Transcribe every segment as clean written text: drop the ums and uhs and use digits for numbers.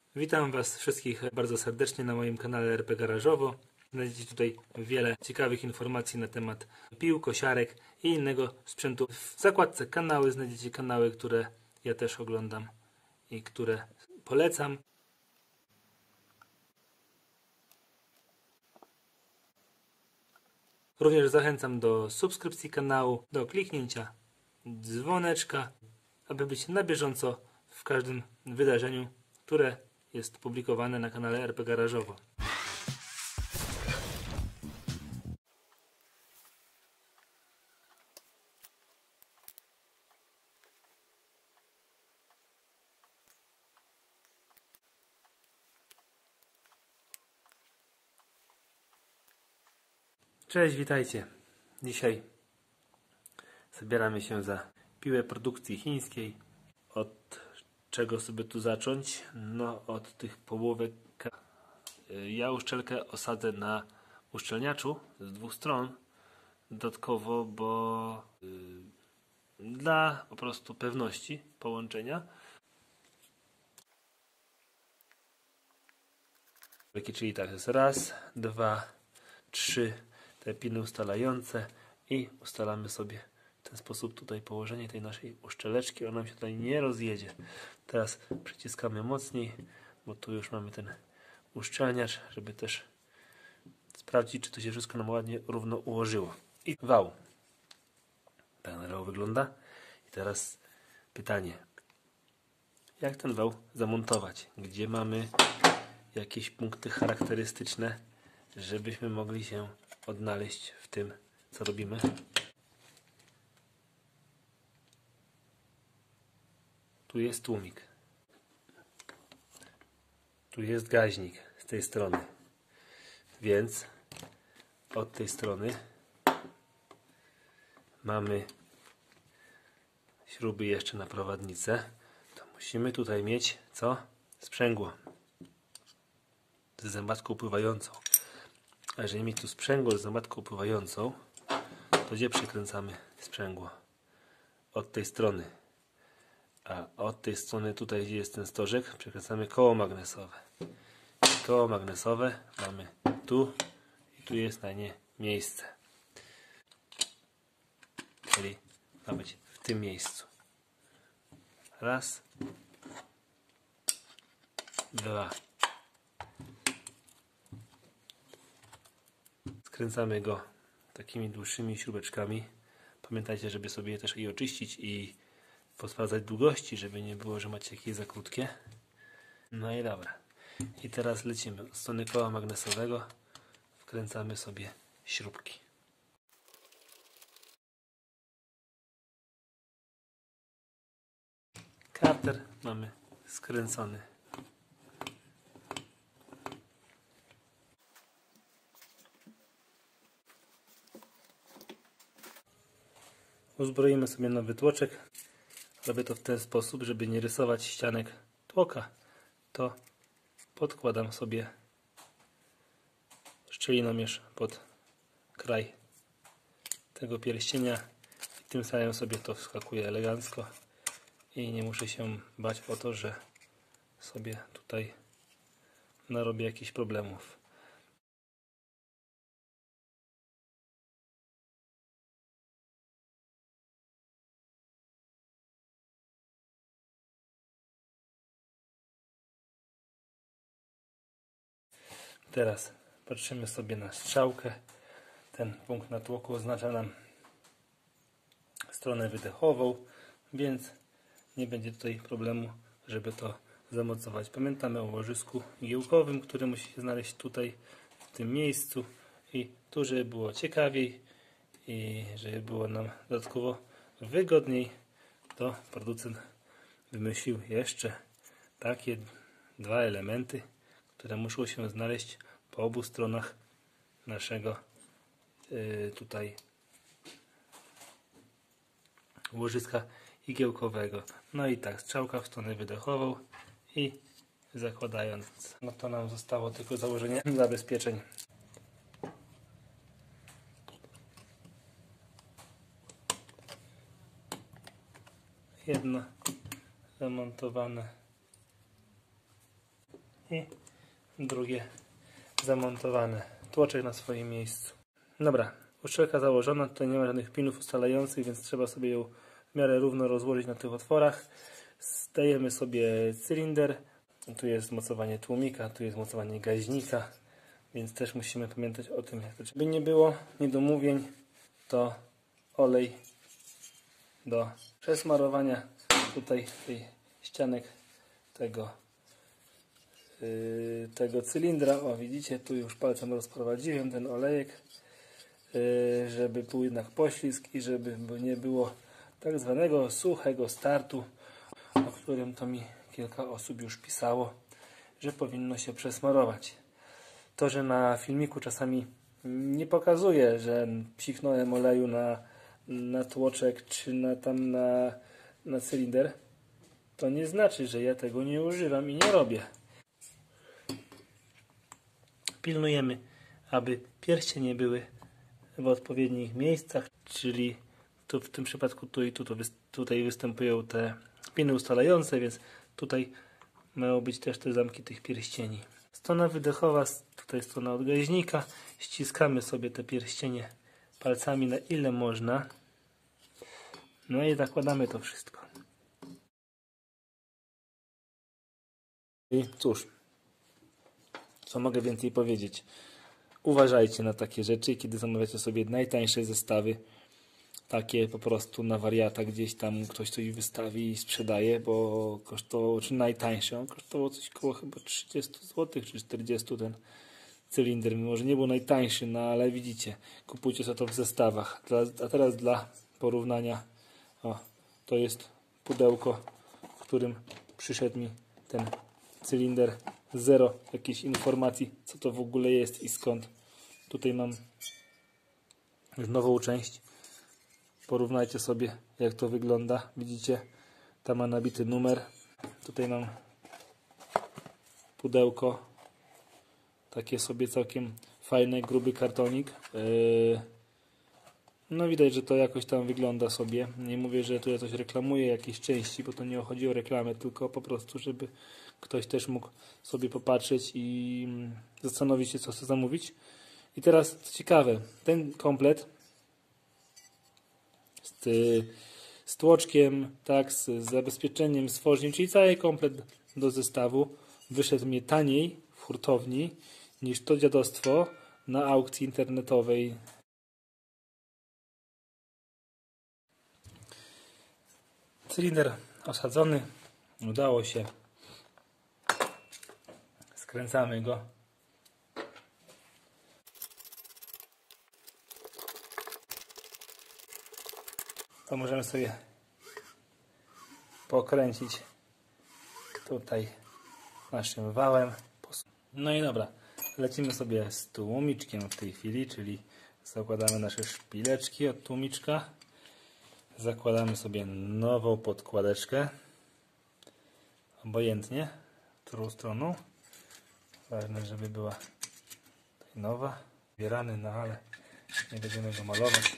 Witam Was wszystkich bardzo serdecznie na moim kanale RP Garażowo. Znajdziecie tutaj wiele ciekawych informacji na temat pił, kosiarek i innego sprzętu. W zakładce kanały znajdziecie kanały, które ja też oglądam i które polecam. Również zachęcam do subskrypcji kanału, do kliknięcia dzwoneczka, aby być na bieżąco w każdym wydarzeniu, które jest publikowane na kanale RP Garażowo. Cześć, witajcie. Dzisiaj zabieramy się za piłę produkcji chińskiej. Od czego sobie tu zacząć? No, od tych połówek. Ja uszczelkę osadzę na uszczelniaczu z dwóch stron. Dodatkowo, bo dla po prostu pewności połączenia. Czyli tak, jest raz, dwa, trzy te piny ustalające i ustalamy sobie w ten sposób tutaj położenie tej naszej uszczeleczki. Ona się tutaj nie rozjedzie. Teraz przyciskamy mocniej, bo tu już mamy ten uszczelniacz, żeby też sprawdzić, czy to się wszystko nam ładnie równo ułożyło. I wał. Ten wał wygląda. I teraz pytanie. Jak ten wał zamontować? Gdzie mamy jakieś punkty charakterystyczne, żebyśmy mogli się odnaleźć w tym, co robimy? Tu jest tłumik. Tu jest gaźnik z tej strony. Więc od tej strony mamy śruby jeszcze na prowadnicę. To musimy tutaj mieć co? Sprzęgło z zębatką pływającą. A jeżeli mieć tu sprzęgło z zębatką pływającą, to gdzie przykręcamy sprzęgło? Od tej strony. A od tej strony, tutaj gdzie jest ten stożek, przekręcamy koło magnesowe. Koło magnesowe mamy tu i tu jest na nie miejsce. Czyli ma być w tym miejscu. Raz, dwa. Skręcamy go takimi dłuższymi śrubeczkami. Pamiętajcie, żeby sobie je też i oczyścić i posprawdzać długości, żeby nie było, że macie jakieś za krótkie. No i dobra. I teraz lecimy. Od strony koła magnesowego wkręcamy sobie śrubki. Karter mamy skręcony. Uzbroimy sobie nowy tłoczek. Robię to w ten sposób, żeby nie rysować ścianek tłoka. To podkładam sobie szczelinomierz pod kraj tego pierścienia i tym samym sobie to wskakuje elegancko i nie muszę się bać o to, że sobie tutaj narobię jakichś problemów. Teraz patrzymy sobie na strzałkę. Ten punkt na tłoku oznacza nam stronę wydechową, więc nie będzie tutaj problemu, żeby to zamocować. Pamiętamy o łożysku igiełkowym, które musi się znaleźć tutaj, w tym miejscu i tu, żeby było ciekawiej i żeby było nam dodatkowo wygodniej, to producent wymyślił jeszcze takie dwa elementy, które muszą się znaleźć po obu stronach naszego tutaj łożyska igiełkowego. No i tak, strzałka w stronę wydechową i zakładając, no to nam zostało tylko założenie zabezpieczeń. Jedno zamontowane i drugie zamontowane. Tłoczek na swoim miejscu. Dobra, uszczelka założona, tutaj nie ma żadnych pinów ustalających, więc trzeba sobie ją w miarę równo rozłożyć na tych otworach. Zdajemy sobie cylinder. Tu jest mocowanie tłumika, tu jest mocowanie gaźnika, więc też musimy pamiętać o tym, jak to, żeby nie było niedomówień, to olej do przesmarowania tutaj tej ścianek tego cylindra. O, widzicie, tu już palcem rozprowadziłem ten olejek, żeby był jednak poślizg i żeby nie było tak zwanego suchego startu, o którym to mi kilka osób już pisało, że powinno się przesmarować. To, że na filmiku czasami nie pokazuje, że psiknąłem oleju na tłoczek czy na cylinder, to nie znaczy, że ja tego nie używam i nie robię. Pilnujemy, aby pierścienie były w odpowiednich miejscach, czyli tu w tym przypadku tutaj występują te piny ustalające, więc tutaj mają być też te zamki tych pierścieni. Strona wydechowa, tutaj strona od gaźnika. Ściskamy sobie te pierścienie palcami na ile można. No i zakładamy to wszystko. I cóż, co mogę więcej powiedzieć? Uważajcie na takie rzeczy, kiedy zamawiacie sobie najtańsze zestawy, takie po prostu na wariata, gdzieś tam ktoś coś wystawi i sprzedaje, bo kosztowało, czy najtańsze, on kosztował coś koło chyba 30 zł czy 40 ten cylinder, może nie był najtańszy, no ale widzicie, kupujcie sobie to w zestawach. A teraz dla porównania, o, to jest pudełko, w którym przyszedł mi ten cylinder, zero jakiejś informacji, co to w ogóle jest i skąd. Tutaj mam już nową część. Porównajcie sobie, jak to wygląda. Widzicie, tam ma nabity numer. Tutaj mam pudełko. Takie sobie całkiem fajne, gruby kartonik. No widać, że to jakoś tam wygląda sobie. Nie mówię, że tu ja coś reklamuję, jakieś części, bo to nie chodzi o reklamę, tylko po prostu, żeby ktoś też mógł sobie popatrzeć i zastanowić się, co chce zamówić. I teraz, co ciekawe, ten komplet z tłoczkiem, tak, z zabezpieczeniem, z forżniem, czyli cały komplet do zestawu wyszedł mnie taniej w hurtowni niż to dziadostwo na aukcji internetowej. Cylinder osadzony, udało się. Skręcamy go. To możemy sobie pokręcić tutaj naszym wałem. No i dobra, lecimy sobie z tłumiczkiem w tej chwili, czyli zakładamy nasze szpileczki od tłumiczka. Zakładamy sobie nową podkładeczkę, obojętnie, którą stroną. Ważne, żeby była tutaj nowa, zbierany, no ale nie będziemy go malować.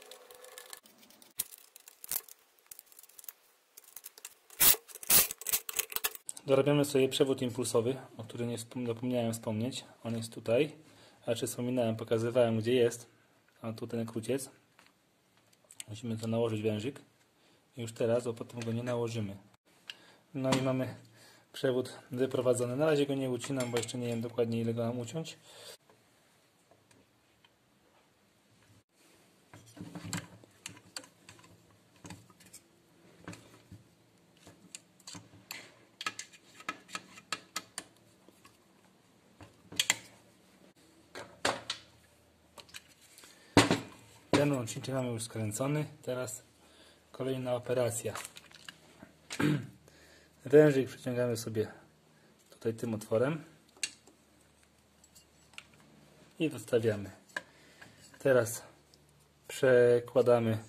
Dorabiamy sobie przewód impulsowy, o którym nie zapomniałem wspomnieć. On jest tutaj. A czy wspominałem, pokazywałem, gdzie jest. A tu ten króciec. Musimy to nałożyć wężyk. I już teraz, bo potem go nie nałożymy. No i mamy przewód wyprowadzony. Na razie go nie ucinam, bo jeszcze nie wiem dokładnie, ile go mam uciąć. Ten łączniczek mamy już skręcony. Teraz kolejna operacja. Wężyk przyciągamy sobie tutaj tym otworem i dostawiamy. Teraz przekładamy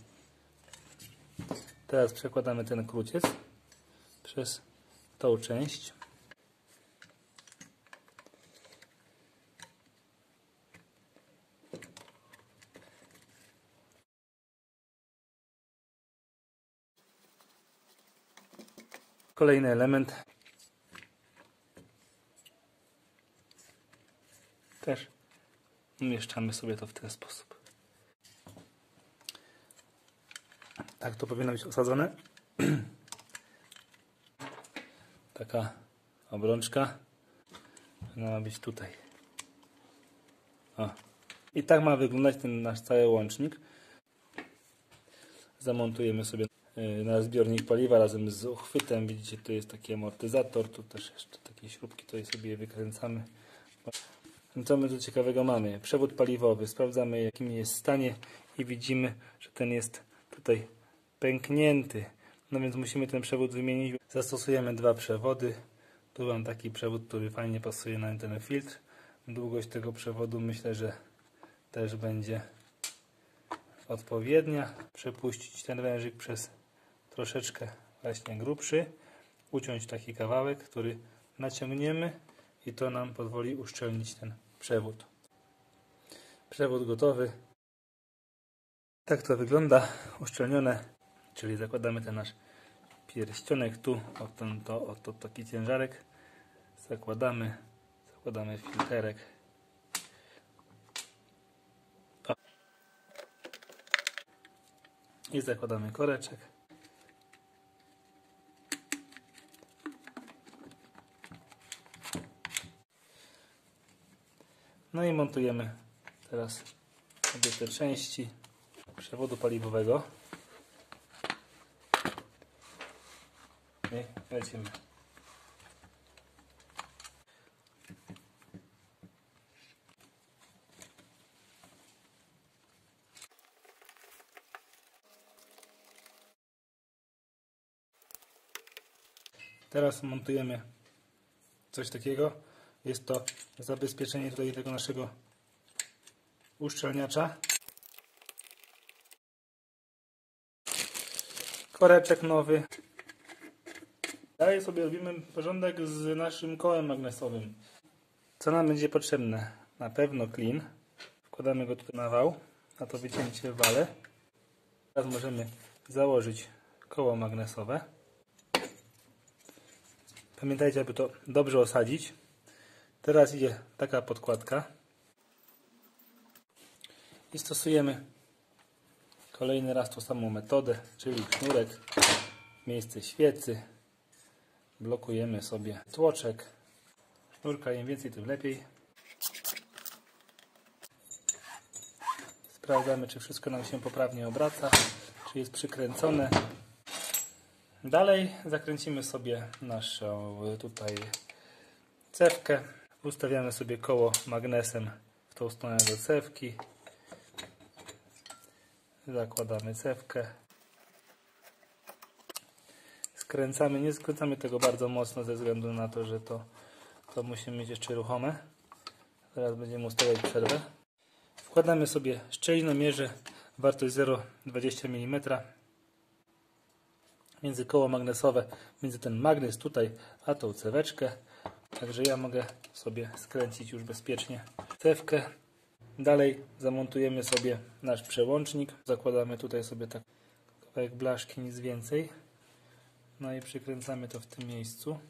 ten króciec przez tą część. Kolejny element. też umieszczamy sobie to w ten sposób. Tak to powinno być osadzone. Taka obrączka ma być tutaj. O. I tak ma wyglądać ten nasz cały łącznik. Zamontujemy sobie na zbiornik paliwa razem z uchwytem. Widzicie, tu jest taki amortyzator, tu też jeszcze takie śrubki, tutaj sobie je wykręcamy. Co my tu ciekawego mamy? Przewód paliwowy. Sprawdzamy, w jakim jest stanie i widzimy, że ten jest tutaj pęknięty. No więc musimy ten przewód wymienić. Zastosujemy dwa przewody. Tu mam taki przewód, który fajnie pasuje na ten filtr. Długość tego przewodu myślę, że też będzie odpowiednia. Przepuścić ten wężyk przez troszeczkę właśnie grubszy. Uciąć taki kawałek, który naciągniemy i to nam pozwoli uszczelnić ten przewód. Przewód gotowy. Tak to wygląda, uszczelnione, czyli zakładamy ten nasz pierścionek tu, oto taki ciężarek, zakładamy filterek. O. I zakładamy koreczek. No i montujemy teraz obie te części przewodu paliwowego. I lecimy. Teraz montujemy coś takiego. Jest to zabezpieczenie tutaj tego naszego uszczelniacza. Koreczek nowy. Dalej sobie robimy porządek z naszym kołem magnesowym. Co nam będzie potrzebne? Na pewno klin. Wkładamy go tutaj na wał, na to wycięcie w wale. Teraz możemy założyć koło magnesowe. Pamiętajcie, aby to dobrze osadzić. Teraz idzie taka podkładka. I stosujemy kolejny raz tą samą metodę, czyli sznurek w miejsce świecy. Blokujemy sobie tłoczek. Sznurka im więcej, tym lepiej. Sprawdzamy, czy wszystko nam się poprawnie obraca, czy jest przykręcone. Dalej zakręcimy sobie naszą tutaj cewkę. Ustawiamy sobie koło magnesem w tą stronę do cewki. Zakładamy cewkę. Skręcamy, nie skręcamy tego bardzo mocno ze względu na to, że to musi mieć jeszcze ruchome. Teraz będziemy ustawiać przerwę. Wkładamy sobie szczelinomierze, wartość 0,20 mm między koło magnesowe, między ten magnes tutaj, a tą ceweczkę. Także ja mogę sobie skręcić już bezpiecznie cewkę. Dalej zamontujemy sobie nasz przełącznik. Zakładamy tutaj sobie tak kawałek blaszki, nic więcej. No i przykręcamy to w tym miejscu.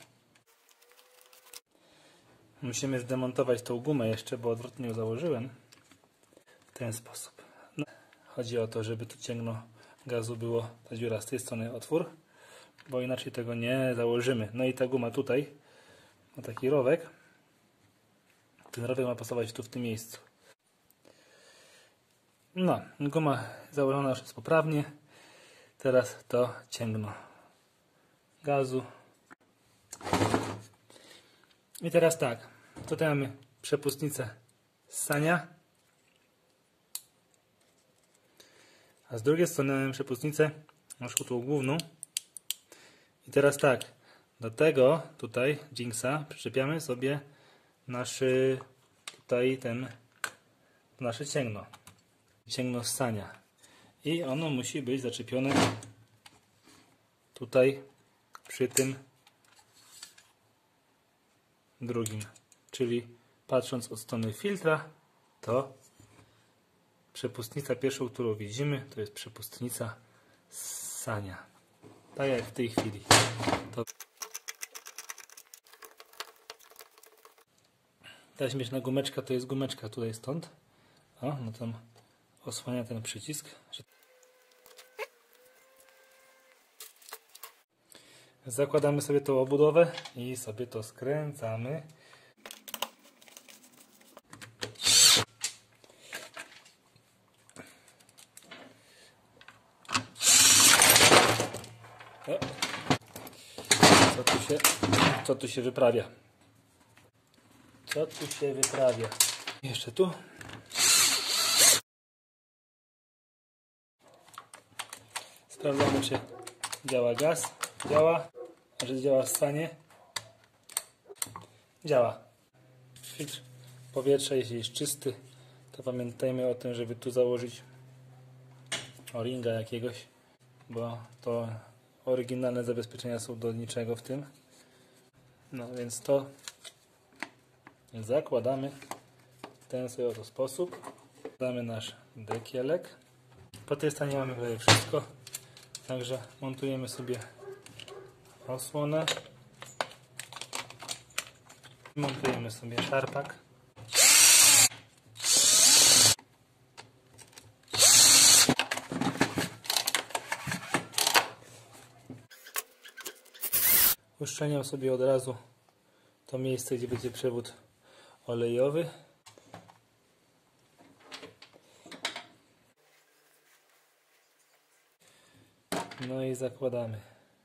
Musimy zdemontować tą gumę jeszcze, bo odwrotnie ją założyłem. W ten sposób. No, chodzi o to, żeby to cięgno gazu było, ta dziura z tej strony otwór, bo inaczej tego nie założymy. No i ta guma tutaj ma taki rowek. Ten rowek ma pasować tu w tym miejscu. No, guma założona już jest poprawnie. Teraz to cięgno gazu. I teraz tak, tutaj mamy przepustnicę ssania, a z drugiej strony mamy przepustnicę naszą tą główną. I teraz tak, do tego tutaj Jinxa przyczepiamy sobie nasze cięgno ssania. I ono musi być zaczepione tutaj przy tym drugim. Czyli patrząc od strony filtra, to przepustnica pierwszą, którą widzimy, to jest przepustnica ssania. Tak jak w tej chwili. Ta śmieszna gumeczka to jest gumeczka tutaj stąd. O, no tam osłania ten przycisk. Zakładamy sobie tą obudowę i sobie to skręcamy. O. Co tu się wyprawia? Co tu się wyprawia? Jeszcze tu. Sprawdzamy, czy działa gaz. Działa. A że działa w stanie? Działa. Filtr powietrza, jeśli jest czysty, to pamiętajmy o tym, żeby tu założyć o-ringa jakiegoś, bo to oryginalne zabezpieczenia są do niczego w tym. No więc to zakładamy w ten sobie oto sposób. Damy nasz dekielek. Po tej stronie mamy prawie wszystko. Także montujemy sobie osłonę. Montujemy sobie szarpak. Uszczelniam sobie od razu to miejsce, gdzie będzie przewód olejowy. No i zakładamy.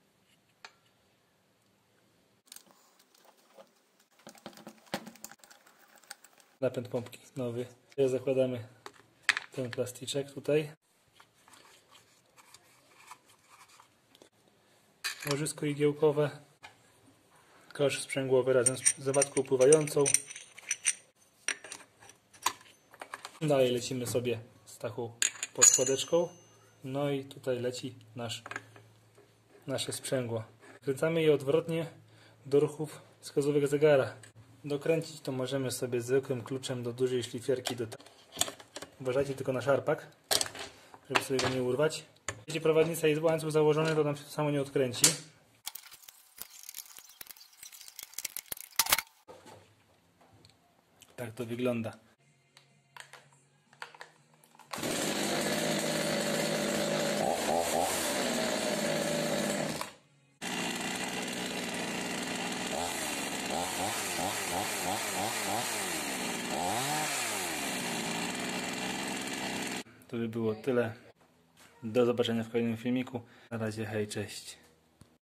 Napęd pompki nowy. Teraz zakładamy ten plasticzek tutaj. Łożysko igiełkowe. Kosz sprzęgłowy razem z zabawką pływającą. Dalej lecimy sobie z taką podkładeczką. No i tutaj leci nasze sprzęgło. Kręcamy je odwrotnie do ruchów wskazówek zegara. Dokręcić to możemy sobie zwykłym kluczem do dużej szlifierki. Uważajcie tylko na szarpak, żeby sobie go nie urwać. Jeśli prowadnica jest łańcuch założony, to nam się to samo nie odkręci. Tak to wygląda. To by było tyle. Do zobaczenia w kolejnym filmiku. Na razie, hej, cześć.